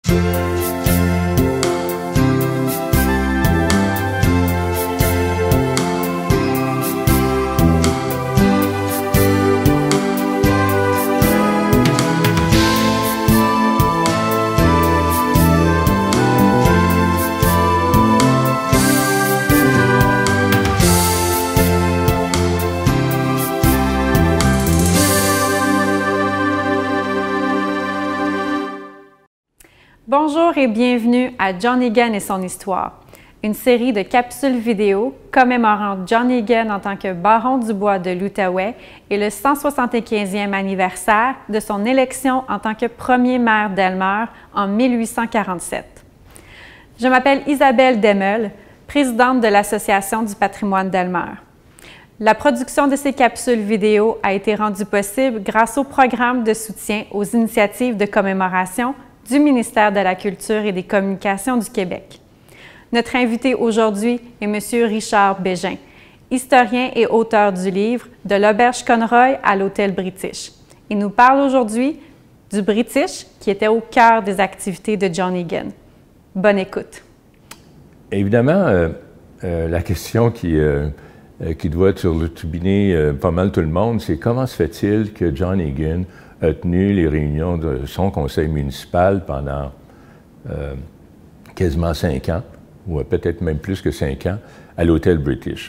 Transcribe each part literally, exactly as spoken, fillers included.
Bonjour et bienvenue à John Egan et son histoire, une série de capsules vidéo commémorant John Egan en tant que baron du bois de l'Outaouais et le cent soixante-quinzième anniversaire de son élection en tant que premier maire d'Elmer en mille huit cent quarante-sept. Je m'appelle Isabelle Demel, présidente de l'Association du patrimoine d'Elmer. La production de ces capsules vidéo a été rendue possible grâce au programme de soutien aux initiatives de commémoration du ministère de la Culture et des Communications du Québec. Notre invité aujourd'hui est M. Richard Bégin, historien et auteur du livre « De l'auberge Conroy à l'hôtel British ». Il nous parle aujourd'hui du British qui était au cœur des activités de John Egan. Bonne écoute. Évidemment, euh, euh, la question qui, euh, qui doit turlupiner euh, pas mal tout le monde, c'est comment se fait-il que John Egan a tenu les réunions de son conseil municipal pendant euh, quasiment cinq ans, ou peut-être même plus que cinq ans, à l'hôtel British.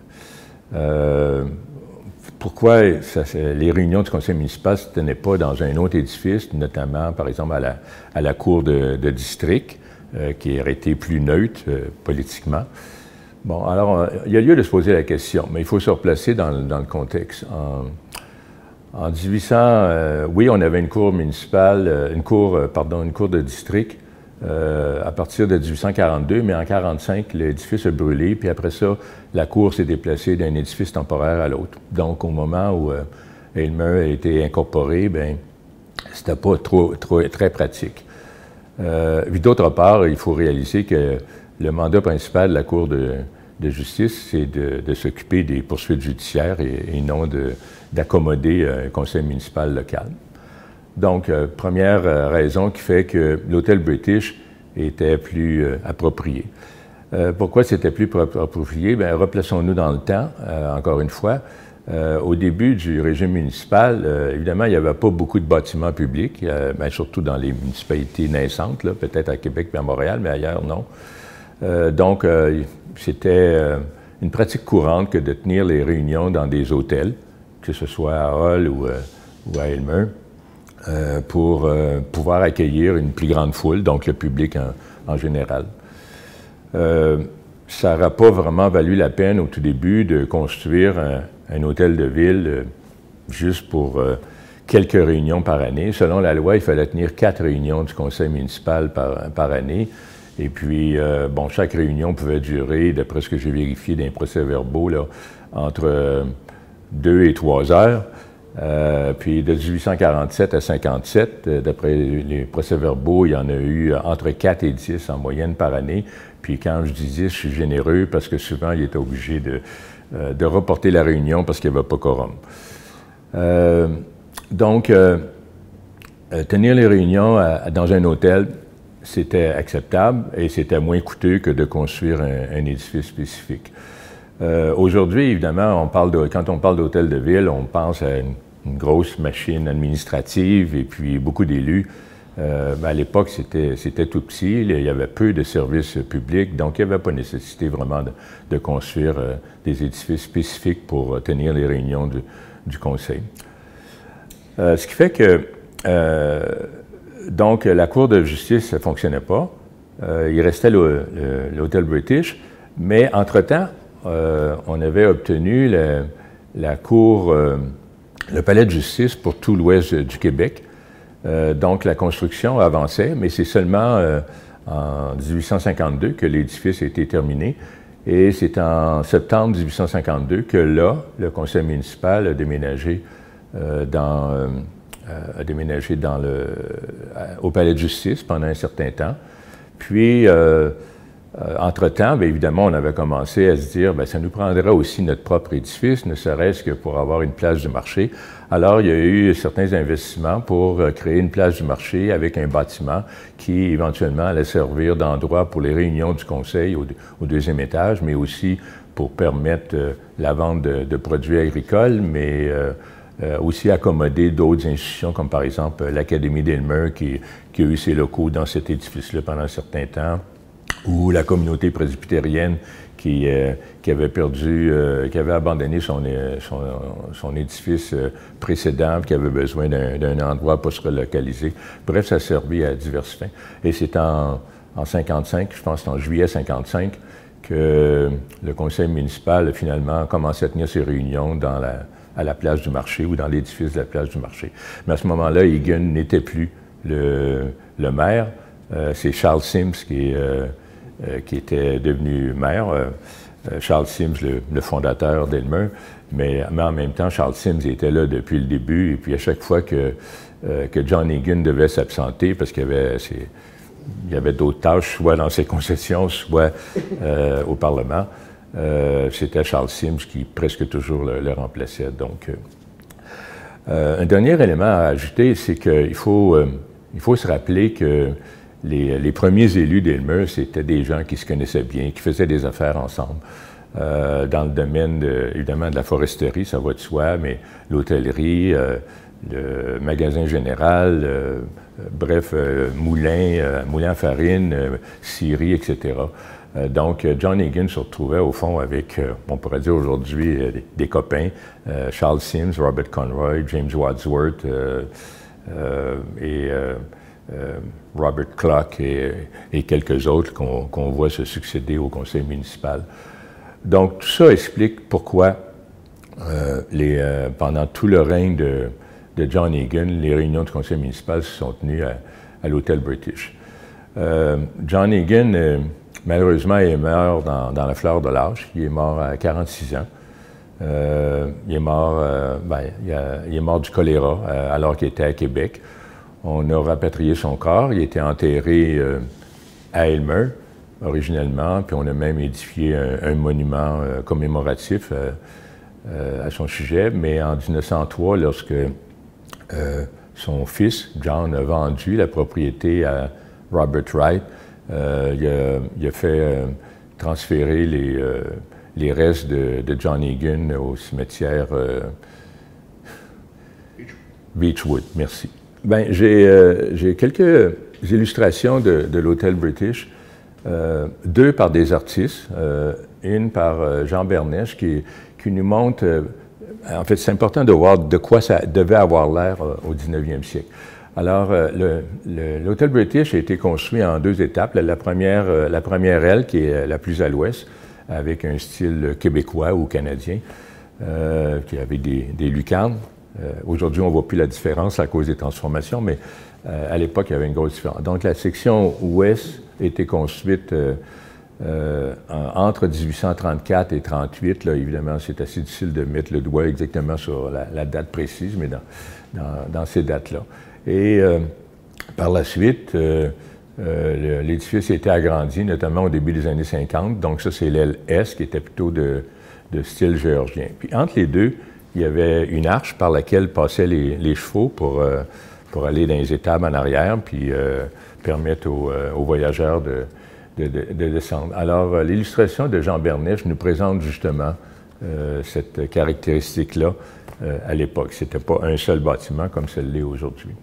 Euh, pourquoi ça, les réunions du conseil municipal ne se tenaient pas dans un autre édifice, notamment, par exemple, à la, à la cour de, de district, euh, qui aurait été plus neutre euh, politiquement? Bon, alors, euh, il y a lieu de se poser la question, mais il faut se replacer dans, dans le contexte. En, En dix-huit cents, euh, oui, on avait une cour municipale, euh, une cour, euh, pardon, une cour de district euh, à partir de dix-huit cent quarante-deux, mais en quarante-cinq, l'édifice a brûlé, puis après ça, la cour s'est déplacée d'un édifice temporaire à l'autre. Donc, au moment où euh, Elmer a été incorporé, bien, c'était pas trop, trop, très pratique. Euh, puis d'autre part, il faut réaliser que le mandat principal de la Cour de, de justice, c'est de, de s'occuper des poursuites judiciaires et, et non de d'accommoder un conseil municipal local. Donc, euh, première euh, raison qui fait que l'hôtel British était plus euh, approprié. Euh, pourquoi c'était plus approprié? Bien, replaçons-nous dans le temps, euh, encore une fois. Euh, au début du régime municipal, euh, évidemment, il n'y avait pas beaucoup de bâtiments publics, euh, bien, surtout dans les municipalités naissantes, peut-être à Québec et à Montréal, mais ailleurs, non. Euh, donc, euh, c'était euh, une pratique courante que de tenir les réunions dans des hôtels, que ce soit à Hull ou, euh, ou à Elmer, euh, pour euh, pouvoir accueillir une plus grande foule, donc le public en, en général. Euh, ça n'aura pas vraiment valu la peine au tout début de construire un, un hôtel de ville euh, juste pour euh, quelques réunions par année. Selon la loi, il fallait tenir quatre réunions du conseil municipal par, par année. Et puis, euh, bon, chaque réunion pouvait durer, d'après ce que j'ai vérifié dans les procès-verbaux, là, entre euh, deux et trois heures. Euh, puis de dix-huit cent quarante-sept à cinquante-sept, euh, d'après les procès-verbaux, il y en a eu entre quatre et dix en moyenne par année. Puis quand je dis dix, je suis généreux parce que souvent, il était obligé de, euh, de reporter la réunion parce qu'il n'y avait pas quorum. Euh, donc, euh, tenir les réunions à, dans un hôtel, c'était acceptable et c'était moins coûteux que de construire un, un édifice spécifique. Euh, Aujourd'hui, évidemment, on parle de, quand on parle d'hôtel de ville, on pense à une, une grosse machine administrative et puis beaucoup d'élus. Euh, à l'époque, c'était tout petit, il y avait peu de services publics, donc il n'y avait pas nécessité vraiment de, de construire euh, des édifices spécifiques pour euh, tenir les réunions du, du conseil. Euh, ce qui fait que, euh, donc, la Cour de justice ne fonctionnait pas. Euh, il restait l'hôtel British, mais entre-temps, Euh, on avait obtenu la, la Cour, euh, le palais de justice pour tout l'ouest du Québec. Euh, donc, la construction avançait, mais c'est seulement euh, en dix-huit cent cinquante-deux que l'édifice a été terminé. Et c'est en septembre dix-huit cent cinquante-deux que là, le conseil municipal a déménagé, euh, dans, euh, a déménagé dans le, au palais de justice pendant un certain temps. Puis, euh, Euh, entre-temps, bien évidemment, on avait commencé à se dire, bien, ça nous prendrait aussi notre propre édifice, ne serait-ce que pour avoir une place du marché. Alors, il y a eu certains investissements pour euh, créer une place du marché avec un bâtiment qui, éventuellement, allait servir d'endroit pour les réunions du conseil au, au deuxième étage, mais aussi pour permettre euh, la vente de, de produits agricoles, mais euh, euh, aussi accommoder d'autres institutions, comme par exemple l'Académie d'Aylmer, qui, qui a eu ses locaux dans cet édifice-là pendant un certain temps, ou la communauté presbytérienne qui, euh, qui avait perdu, euh, qui avait abandonné son, son, son édifice euh, précédent, qui avait besoin d'un endroit pour se relocaliser. Bref, ça a servi à diverses fins. Et c'est en, en cinquante-cinq, je pense en juillet cinquante-cinq, que le conseil municipal a finalement commencé à tenir ses réunions dans la, à la place du marché ou dans l'édifice de la place du marché. Mais à ce moment-là, Egan n'était plus le, le maire. Euh, c'est Charles Sims qui est... Euh, Euh, qui était devenu maire, euh, Charles Sims, le, le fondateur d'Aylmer, mais, mais en même temps, Charles Sims était là depuis le début, et puis à chaque fois que, euh, que John Egan devait s'absenter, parce qu'il y avait, il y avait d'autres tâches, soit dans ses concessions, soit euh, au Parlement, euh, c'était Charles Sims qui presque toujours le, le remplaçait. Donc, euh, euh, un dernier élément à ajouter, c'est qu'il faut, euh, il faut se rappeler que Les, les premiers élus d'Aylmer, c'était des gens qui se connaissaient bien, qui faisaient des affaires ensemble. Euh, dans le domaine, de, évidemment, de la foresterie, ça va de soi, mais l'hôtellerie, euh, le magasin général, euh, bref, euh, moulin, euh, moulin à farine, euh, scierie, et cetera. Euh, donc, John Egan se retrouvait, au fond, avec, euh, on pourrait dire aujourd'hui, euh, des, des copains, euh, Charles Sims, Robert Conroy, James Wadsworth, euh, euh, et... Euh, Euh, Robert Clark et, et quelques autres qu'on qu'on voit se succéder au conseil municipal. Donc, tout ça explique pourquoi, euh, les, euh, pendant tout le règne de, de John Egan, les réunions du conseil municipal se sont tenues à, à l'Hôtel British. Euh, John Egan, euh, malheureusement, est mort dans, dans la fleur de l'âge. Il est mort à quarante-six ans. Euh, il, est mort, euh, ben, il, a, il est mort du choléra euh, alors qu'il était à Québec. On a rapatrié son corps. Il était enterré euh, à Aylmer, originellement, puis on a même édifié un, un monument euh, commémoratif euh, euh, à son sujet. Mais en mille neuf cent trois, lorsque euh, son fils, John, a vendu la propriété à Robert Wright, euh, il, a, il a fait euh, transférer les, euh, les restes de, de John Egan au cimetière euh, Beechwood. Merci. Bien, j'ai euh, quelques illustrations de, de l'Hôtel British, euh, deux par des artistes, euh, une par euh, Jean Bernèche, qui, qui nous montre, euh, en fait, c'est important de voir de quoi ça devait avoir l'air euh, au dix-neuvième siècle. Alors, euh, l'Hôtel British a été construit en deux étapes. La première, euh, la première aile, qui est la plus à l'ouest, avec un style québécois ou canadien, euh, qui avait des, des lucarnes. Euh, Aujourd'hui, on ne voit plus la différence à cause des transformations, mais euh, à l'époque, il y avait une grosse différence. Donc, la section ouest a été construite euh, euh, en, entre mille huit cent trente-quatre et trente-huit. Là, évidemment, c'est assez difficile de mettre le doigt exactement sur la, la date précise, mais dans, dans, dans ces dates-là. Et euh, par la suite, euh, euh, l'édifice a été agrandi, notamment au début des années cinquante. Donc, ça, c'est l'aile est, qui était plutôt de, de style géorgien. Puis, entre les deux, il y avait une arche par laquelle passaient les, les chevaux pour, euh, pour aller dans les étables en arrière, puis euh, permettre aux, euh, aux voyageurs de, de, de, de descendre. Alors, euh, l'illustration de Jean Bernèche nous présente justement euh, cette caractéristique-là euh, à l'époque. Ce n'était pas un seul bâtiment comme ça l'est aujourd'hui.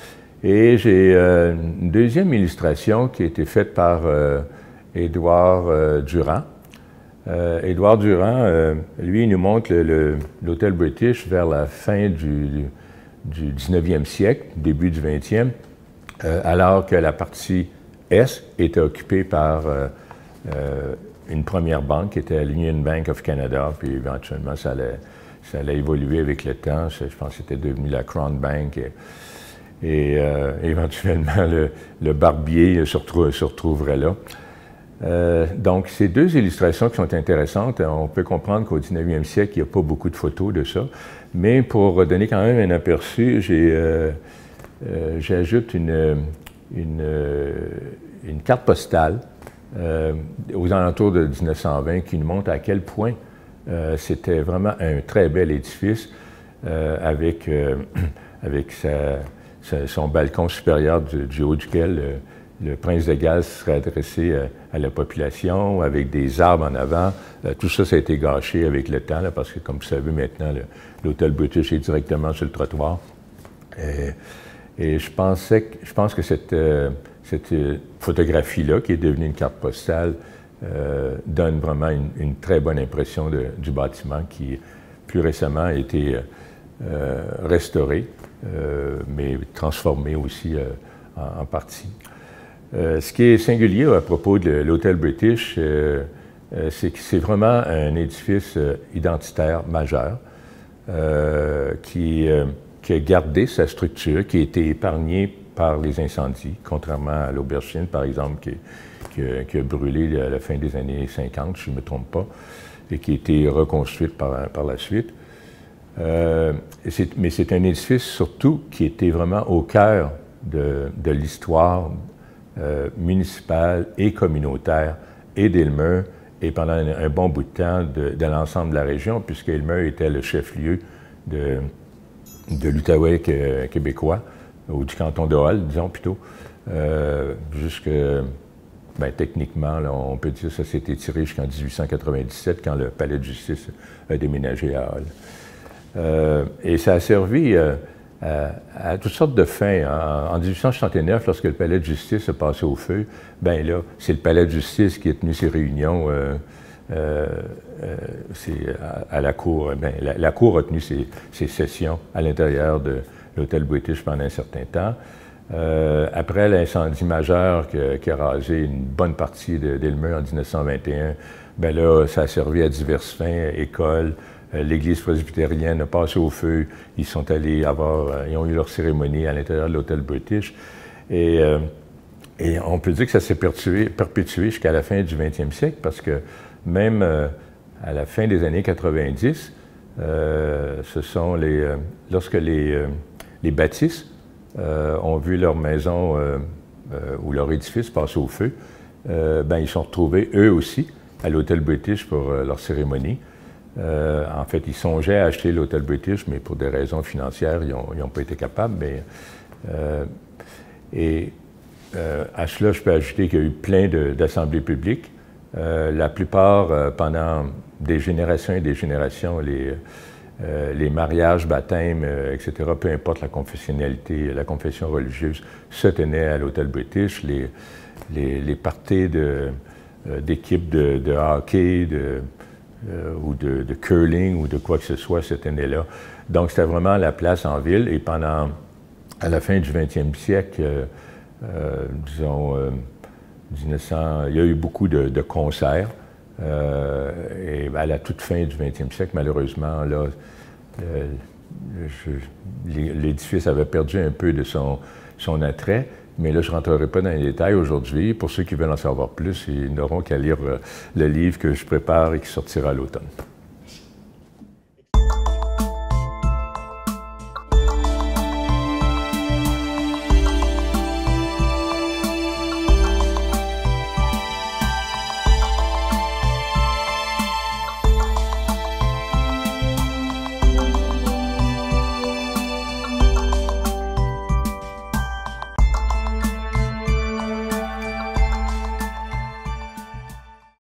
Et j'ai euh, une deuxième illustration qui a été faite par euh, Édouard euh, Durand. Euh, Édouard Durand, euh, lui, il nous montre l'Hôtel British vers la fin du, du dix-neuvième siècle, début du vingtième, euh, alors que la partie est était occupée par euh, euh, une première banque qui était l'Union Bank of Canada, puis éventuellement, ça allait, ça allait évoluer avec le temps. Je pense que c'était devenu la Crown Bank. Et, et euh, éventuellement, le, le barbier se, retrou se retrouverait là. Euh, donc, ces deux illustrations qui sont intéressantes, on peut comprendre qu'au dix-neuvième siècle, il n'y a pas beaucoup de photos de ça, mais pour donner quand même un aperçu, euh, euh, j'ajoute une, une, une carte postale euh, aux alentours de mille neuf cent vingt qui nous montre à quel point euh, c'était vraiment un très bel édifice euh, avec, euh, avec sa, sa, son balcon supérieur du, du haut duquel euh, le prince de Galles serait adressé à, à la population, avec des arbres en avant. Euh, tout ça, ça a été gâché avec le temps, là, parce que, comme vous savez, maintenant, l'hôtel British est directement sur le trottoir. Et, et je, pensais que, je pense que cette, euh, cette photographie-là, qui est devenue une carte postale, euh, donne vraiment une, une très bonne impression de, du bâtiment qui, plus récemment, a été euh, restauré, euh, mais transformé aussi euh, en, en partie. Euh, ce qui est singulier à propos de l'hôtel British, euh, euh, c'est que c'est vraiment un édifice euh, identitaire majeur euh, qui, euh, qui a gardé sa structure, qui a été épargnée par les incendies, contrairement à l'Auberge-Chine, par exemple, qui, qui, a, qui a brûlé à la fin des années cinquante, si je ne me trompe pas, et qui a été reconstruite par, par la suite. Euh, mais c'est un édifice surtout qui était vraiment au cœur de, de l'histoire Euh, municipale et communautaire et d'Aylmer, et pendant un, un bon bout de temps de, de l'ensemble de la région, puisque Aylmer était le chef-lieu de, de l'Outaouais québécois, ou du canton de Hull, disons plutôt, euh, jusque, ben, techniquement, là, on peut dire que ça s'est étiré jusqu'en mille huit cent quatre-vingt-dix-sept, quand le palais de justice a déménagé à Hull. Euh, et ça a servi euh, À, à toutes sortes de fins. En, en mille huit cent soixante-neuf, lorsque le palais de justice a passé au feu, ben là, c'est le palais de justice qui a tenu ses réunions euh, euh, euh, à, à la cour. Ben, la, la cour a tenu ses, ses sessions à l'intérieur de l'hôtel British pendant un certain temps. Euh, après l'incendie majeur qui, qui a rasé une bonne partie d'Aylmer en mille neuf cent vingt et un, ben là, ça a servi à diverses fins, écoles. L'Église presbytérienne a passé au feu. Ils sont allés avoir, ils ont eu leur cérémonie à l'intérieur de l'hôtel British. Et, euh, et on peut dire que ça s'est perpétué jusqu'à la fin du vingtième siècle, parce que même euh, à la fin des années quatre-vingt-dix, euh, ce sont les, euh, lorsque les, euh, les bâtisses euh, ont vu leur maison euh, euh, ou leur édifice passer au feu, euh, ben, ils sont retrouvés eux aussi à l'hôtel British pour euh, leur cérémonie. Euh, en fait, ils songeaient à acheter l'hôtel British, mais pour des raisons financières, ils n'ont pas été capables. Mais, euh, et euh, à cela, je peux ajouter qu'il y a eu plein d'assemblées publiques. Euh, la plupart, euh, pendant des générations et des générations, les, euh, les mariages, baptêmes, euh, et cetera, peu importe la confessionnalité, la confession religieuse, se tenaient à l'hôtel British. Les, les, les parties d'équipes de, de, de hockey, de Euh, ou de, de curling ou de quoi que ce soit cette année-là. Donc, c'était vraiment la place en ville. Et pendant, à la fin du vingtième siècle, euh, euh, disons, euh, mille neuf cents, il y a eu beaucoup de, de concerts. Euh, et à la toute fin du vingtième siècle, malheureusement, là, euh, l'édifice avait perdu un peu de son, son attrait. Mais là, je ne rentrerai pas dans les détails aujourd'hui. Pour ceux qui veulent en savoir plus, ils n'auront qu'à lire le livre que je prépare et qui sortira à l'automne.